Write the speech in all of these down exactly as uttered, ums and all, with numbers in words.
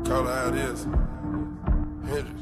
Call it how it is. Hendrix.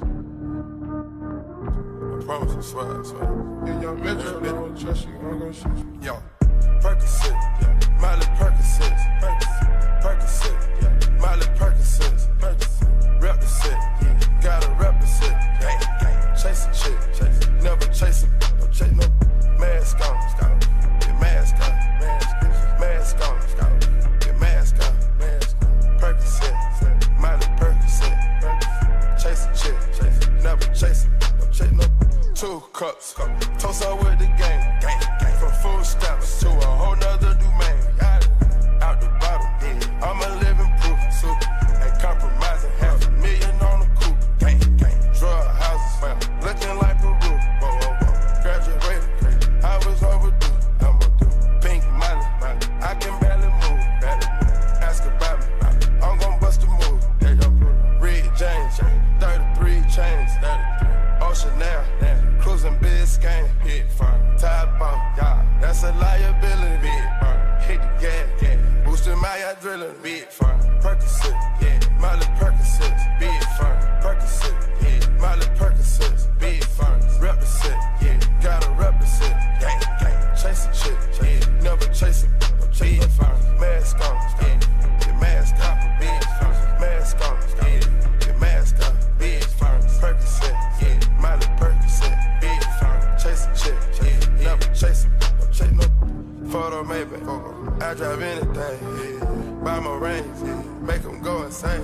I promise I swear, I swear. Yeah, young Metro, they don't trust you, I'm gonna shoot you. Yo, Percocet, yeah. Miley Percocet, Percocet, Percocet, yeah. Miley Percocet, Percocet, rep the set, yeah. Gotta rep the set, gang, gang. Chase a chick, chase, never chase a, no chase no mask on, scout, get mask on, mask, mask on, scout, get mask on, mask on. Percocet, Miley Percocet, Percocet, chase a chick, chase, never chase a, no chase no. Two cups, toast out with the gang, gang, gang. From food stamps to a whole nother domain. Out the bottom, yeah. I'm a living proof, so ain't compromising. Half a million on the coupe, gang, gang. Drug houses, well, looking like Peru. Whoa, whoa, whoa. Graduated, I was overdue. I'm gonna do pink money, money. I can barely move, barely move. Ask about me, I'm gonna bust a move. There you go. Red James, thirty-three chains, thirty-three. Ocean now, cruising Biscayne, hit firm. Top off, yeah, that's a liability. Big firm, hit the gas, yeah. Boosting my adrenaline, big firm. Percocet, yeah. Miley Percocet, big firm. Percocet, yeah. Miley Percocet, big firm. Rep the set, yeah. Gotta rep the set, gang, gang. Chase a chick, yeah. Never chase a, no chase a firm. Mask on, yeah. Get mask on, big firm. Mask on, yeah. Get mask on, big firm. Percocet, yeah. Miley Percocet, big firm. Chase a chick, yeah. Never chase a, no chase no. Photo maybe, I drive anything, yeah. Buy my range, yeah. Make them go insane,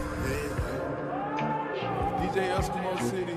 yeah. D J Eskimo City.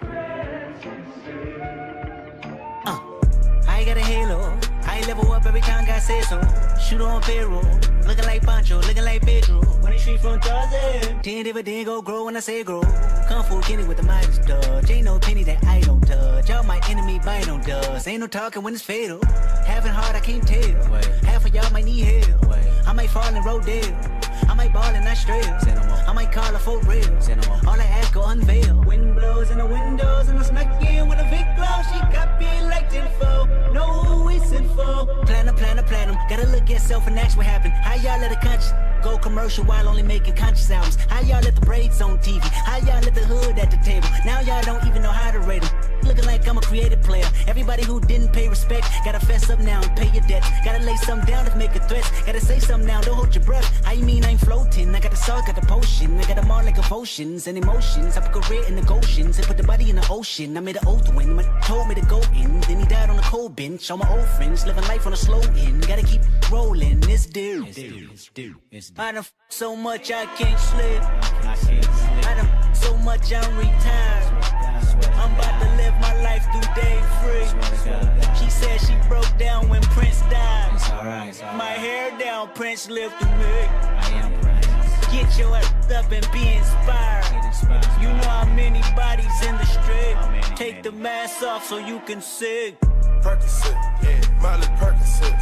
Uh, I got a halo. I level up every time God says so. Shoot on payroll. Looking like Pancho, looking like Pedro. When they street from Tarzan. Ten dividend go grow when I say grow. Kung Fu Kenny with the Midas touch. Ain't no penny that I don't touch. Y'all my enemy bite on dust. Ain't no talking when it's fatal. Having hard, I can't tell. Wait. Half of y'all might need help. Wait. I might fall in Rodale. I might ball in Australia. I might call her for real. All I ask go unveil. Wind blows in the windows and I smack in with a big glow. She got me like tenfold. Know who we sent for. Planner, planner, planner. Gotta look at self and ask what happened. How y'all let a conscious go commercial while only making conscious albums? How y'all let the braids on T V? How y'all let the hood at the table? Now y'all don't even know how to rate them. Looking like I'm a creative player. Everybody who didn't pay respect gotta fess up now and pay your debts. Gotta lay something down to make a threat. Gotta say something now, don't hold your breath. How you mean I'm floating? I got the salt, got the potion. I got them all like emotions and emotions. I put career in the Goshen's and put the body in the ocean. I made an oath when my told me to go in. Then he died on a cold bench. All my old friends living life on a slow end. Gotta keep rolling. It's due. It's due. It's due. It's due. I done f so much I can't sleep. I can't sleep. I done f so much I'm retired. I'm about to live my life through day free. She said she broke down when Prince died. It's alright, it's alright. My hair down, Prince lived through me. I am Prince. Get your ass up and be inspired. You know how many bodies in the street. Take the mask off so you can see. Percocet, yeah. Miley Percocet,